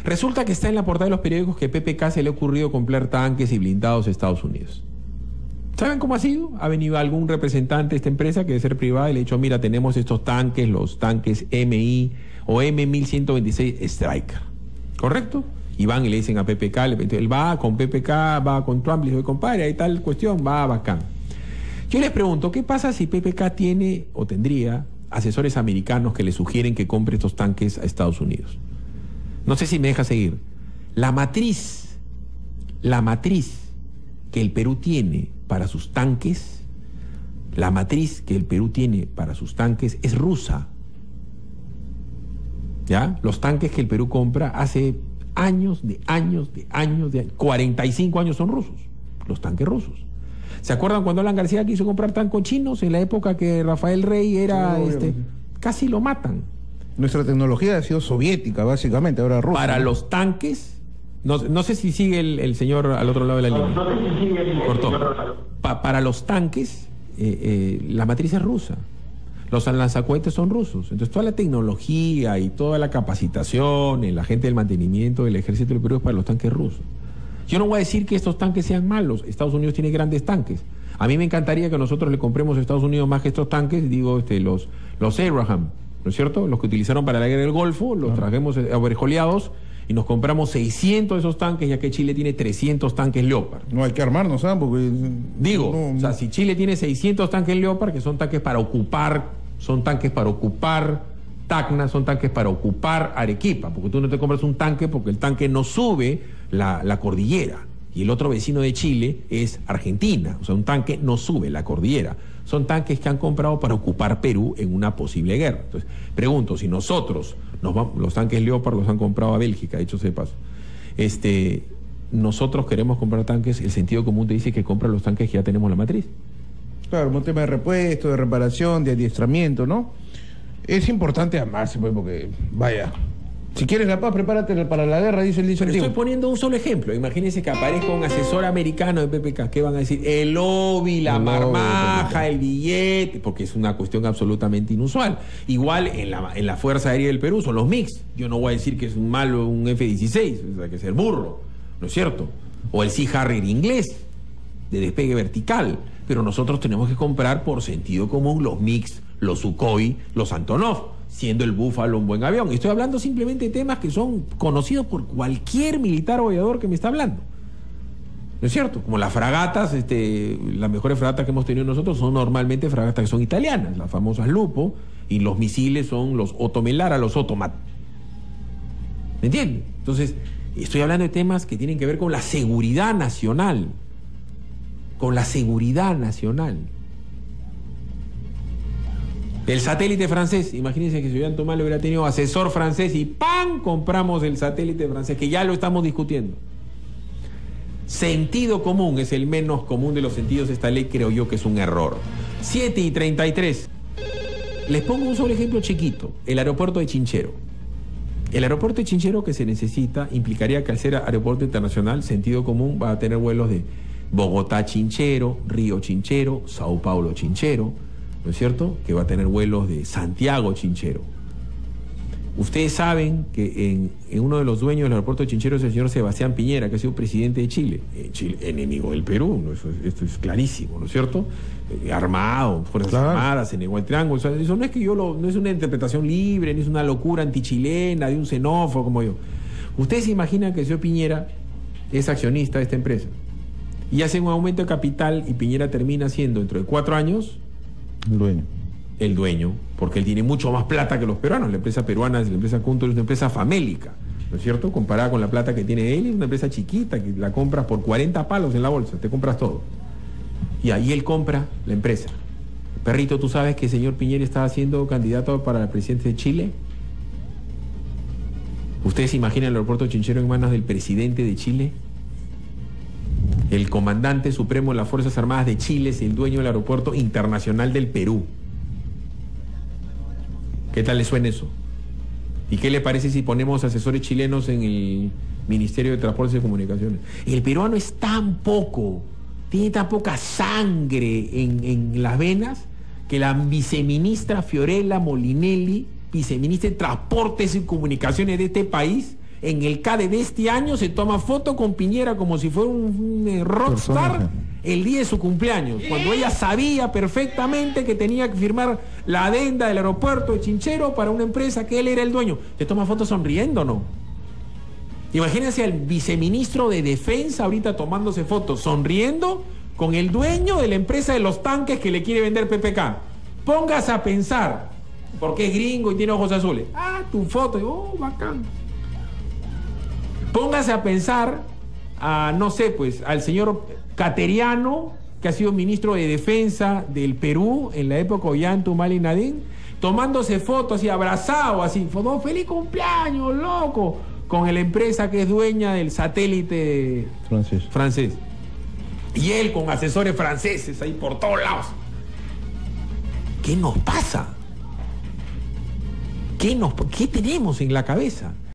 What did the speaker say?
Resulta que está en la portada de los periódicos que PPK se le ha ocurrido comprar tanques y blindados a Estados Unidos. ¿Saben cómo ha sido? Ha venido algún representante de esta empresa, que debe ser privada, y le ha dicho, mira, tenemos estos tanques, los tanques MI o M1126 Striker. ¿Correcto? Y van y le dicen a PPK, él va con PPK, va con Trump, le dice, compadre, hay tal cuestión, va bacán. Yo les pregunto, ¿qué pasa si PPK tiene o tendría asesores americanos que le sugieren que compre estos tanques a Estados Unidos? No sé si me deja seguir. La matriz que el Perú tiene para sus tanques, es rusa. ¿Ya? Los tanques que el Perú compra hace años, 45 años son rusos, los tanques rusos. ¿Se acuerdan cuando Alan García quiso comprar tanques chinos en la época que Rafael Rey era, casi lo matan? Nuestra tecnología ha sido soviética, básicamente, ahora rusa. Para los tanques, no sé si sigue el señor al otro lado de la línea. Cortó. Para los tanques, la matriz es rusa. Los lanzacohetes son rusos. Entonces toda la tecnología y toda la capacitación, la gente del mantenimiento del ejército del Perú es para los tanques rusos. Yo no voy a decir que estos tanques sean malos. Estados Unidos tiene grandes tanques. A mí me encantaría que nosotros le compremos a Estados Unidos más que estos tanques, los Abraham, ¿no es cierto? Los que utilizaron para la guerra del Golfo, los trajimos overjoleados y nos compramos 600 de esos tanques, ya que Chile tiene 300 tanques Leopard. No hay que armarnos, ¿sabes? Porque o sea, si Chile tiene 600 tanques Leopard, que son tanques para ocupar Tacna, son tanques para ocupar Arequipa, porque tú no te compras un tanque porque el tanque no sube la cordillera. Y el otro vecino de Chile es Argentina. O sea, un tanque no sube la cordillera. Son tanques que han comprado para ocupar Perú en una posible guerra. Entonces, pregunto, si nosotros, los tanques Leopard los han comprado a Bélgica, dicho sea de paso, nosotros queremos comprar tanques, el sentido común te dice que compra los tanques que ya tenemos la matriz. Claro, un tema de repuesto, de reparación, de adiestramiento, ¿no? Es importante amarse, pues, porque, vaya, si quieres la paz, prepárate para la guerra, dice el dicho antiguo. Estoy poniendo un solo ejemplo. Imagínense que aparezca un asesor americano de PPK. ¿Qué van a decir? El lobby, la marmaja, el billete, porque es una cuestión absolutamente inusual. Igual en la Fuerza Aérea del Perú son los MiGs. Yo no voy a decir que es un malo un F-16, o sea, que es el burro, ¿no es cierto? O el Sea Harrier inglés, de despegue vertical. Pero nosotros tenemos que comprar por sentido común los MiGs, los Sukhoi, los Antonov, siendo el Búfalo un buen avión. Y estoy hablando simplemente de temas que son conocidos por cualquier militar o aviador que me está hablando. ¿No es cierto? Como las fragatas, las mejores fragatas que hemos tenido nosotros son normalmente fragatas que son italianas, las famosas Lupo, y los misiles son los Otto Melara, los Otomat. ¿Me entiendes? Entonces, estoy hablando de temas que tienen que ver con la seguridad nacional. Con la seguridad nacional. El satélite francés, imagínense que si Ollanta Humala hubiera tenido asesor francés y ¡pam! Compramos el satélite francés, que ya lo estamos discutiendo. Sentido común es el menos común de los sentidos de esta ley, creo yo que es un error. 7:33. Les pongo un solo ejemplo chiquito, el aeropuerto de Chinchero. El aeropuerto de Chinchero que se necesita implicaría que al ser aeropuerto internacional, sentido común va a tener vuelos de Bogotá-Chinchero, Río-Chinchero, Sao Paulo-Chinchero, ¿no es cierto? Que va a tener vuelos de Santiago-Chinchero. Ustedes saben que en uno de los dueños del aeropuerto de Chinchero es el señor Sebastián Piñera, que ha sido presidente de Chile. Chile, enemigo del Perú, ¿no? Esto es clarísimo, ¿no es cierto? Armado, Fuerzas Armadas, se negó al triángulo. O sea, eso no es que no es una interpretación libre, ni es una locura antichilena de un xenófobo como yo. Ustedes se imaginan que el señor Piñera es accionista de esta empresa y hacen un aumento de capital y Piñera termina siendo dentro de 4 años el dueño, porque él tiene mucho más plata que los peruanos. La empresa peruana, la empresa Cuntur, es una empresa famélica, ¿no es cierto? Comparada con la plata que tiene él, es una empresa chiquita que la compras por 40 palos en la bolsa, te compras todo. Y ahí él compra la empresa. Perrito, ¿tú sabes que el señor Piñera estaba siendo candidato para el presidente de Chile? ¿Ustedes se imaginan el aeropuerto de Chinchero en manos del presidente de Chile? El comandante supremo de las Fuerzas Armadas de Chile es el dueño del aeropuerto internacional del Perú. ¿Qué tal le suena eso? ¿Y qué le parece si ponemos asesores chilenos en el Ministerio de Transportes y Comunicaciones? El peruano es tan poco, tiene tan poca sangre en las venas, que la viceministra Fiorella Molinelli, viceministra de Transportes y Comunicaciones de este país, en el CADE de este año se toma foto con Piñera como si fuera un rockstar Personaje. el día de su cumpleaños, cuando ella sabía perfectamente que tenía que firmar la adenda del aeropuerto de Chinchero para una empresa que él era el dueño. ¿Se toma foto sonriendo o no? Imagínense al viceministro de Defensa ahorita tomándose fotos, sonriendo con el dueño de la empresa de los tanques que le quiere vender PPK. Póngase a pensar, porque es gringo y tiene ojos azules. Ah, tu foto, oh, bacán. Póngase a pensar a, no sé, pues, al señor Cateriano, que ha sido ministro de Defensa del Perú en la época de Ollanta y Nadine, tomándose fotos así, abrazado, así, foto, feliz cumpleaños, loco, con la empresa que es dueña del satélite francés. Y él con asesores franceses ahí por todos lados. ¿Qué nos pasa? ¿Qué tenemos en la cabeza?